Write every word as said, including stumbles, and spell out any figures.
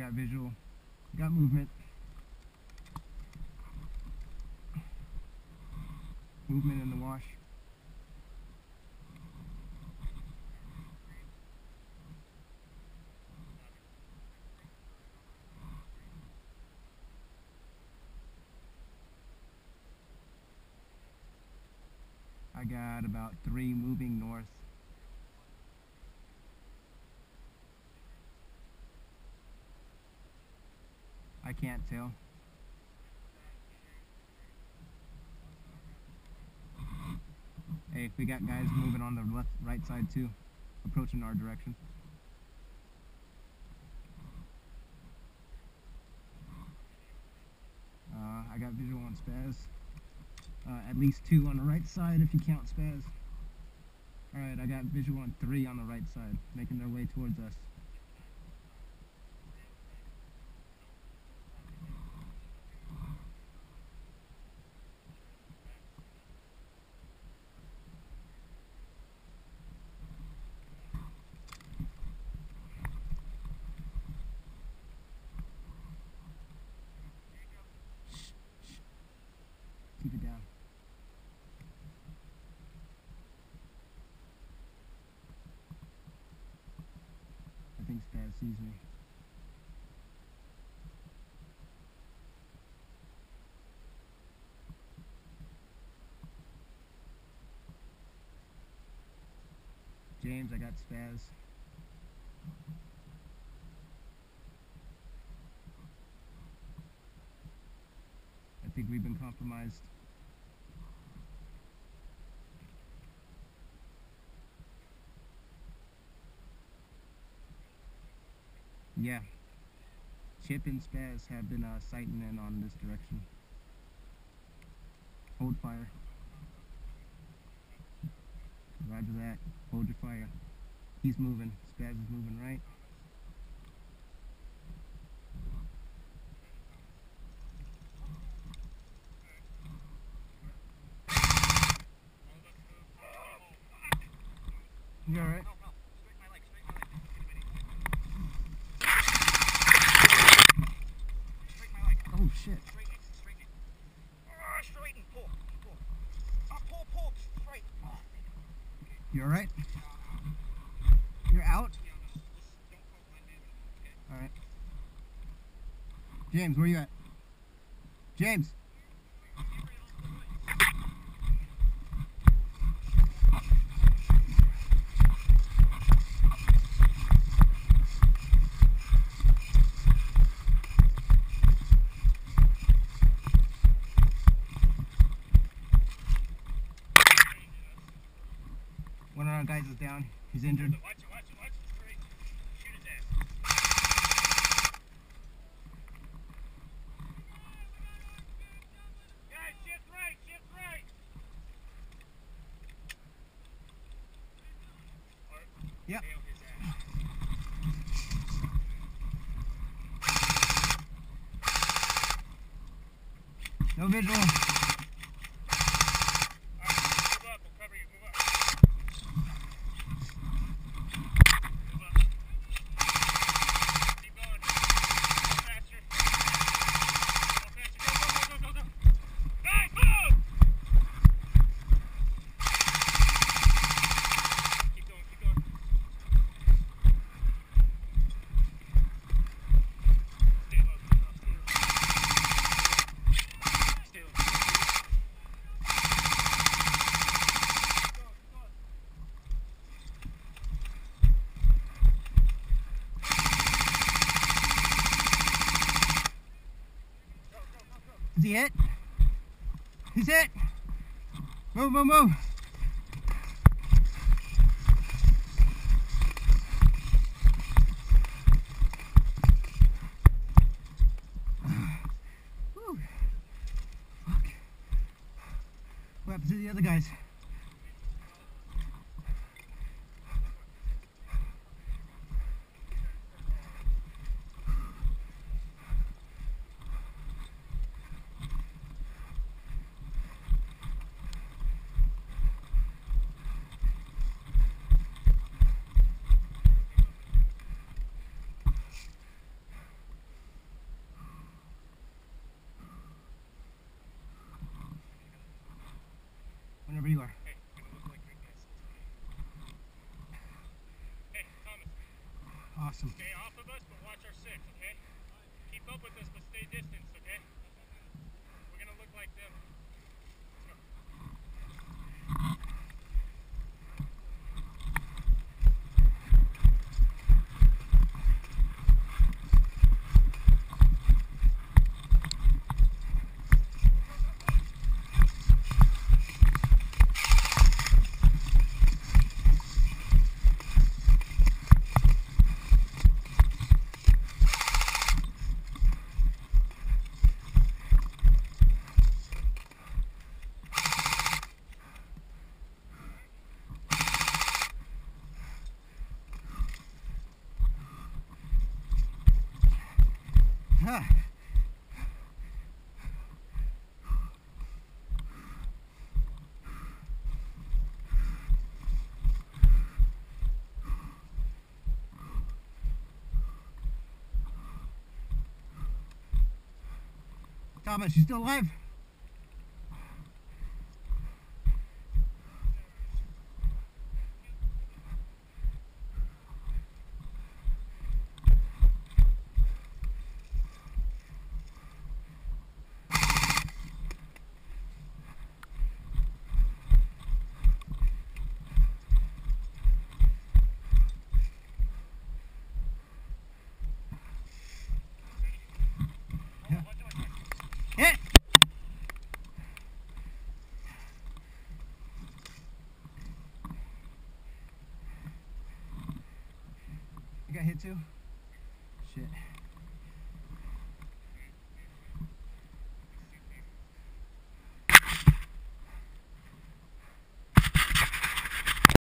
got visual. Got movement. Movement in the wash. I got about three moving north. I can't tell. Hey, we got guys moving on the left, right side too, approaching our direction. Uh, I got visual on Spaz. Uh, at least two on the right side if you count Spaz. Alright, I got visual on three on the right side, making their way towards us. Keep it down. I think Spaz sees me. James, I got Spaz. I think we've been compromised. Yeah, Chip and Spaz have been uh, sighting in on this direction. Hold fire. Roger that. Hold your fire. He's moving. Spaz is moving right. You alright? Oh shit. You alright? You're out? Alright. James, where you at? James! One of our guys is down. He's injured. Watch it, watch it, watch it. Straight. Shoot his ass. Guys, shift right, shift right. Yep. Nail his ass. No visual. Is he hit? He's hit! Move, move, move! Whew. Fuck. What happened to the other guys? Awesome. Stay off of us, but watch our six, okay? Keep up with us, but stay distance, okay? We're gonna look like them. Let's go. Huh. Thomas, you still alive? Hit! You got hit too? Shit.